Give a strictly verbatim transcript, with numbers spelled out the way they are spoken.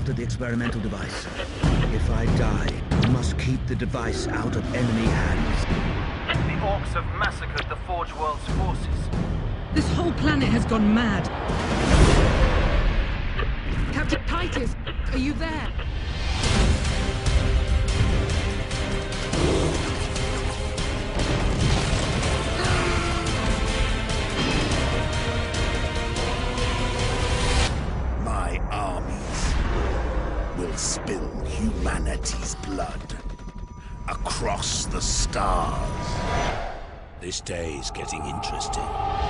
after the experimental device. If I die, you must keep the device out of enemy hands. The orcs have massacred the Forge World's forces. This whole planet has gone mad. Captain Titus, are you there? My armies will spill humanity's blood across the stars. This day is getting interesting.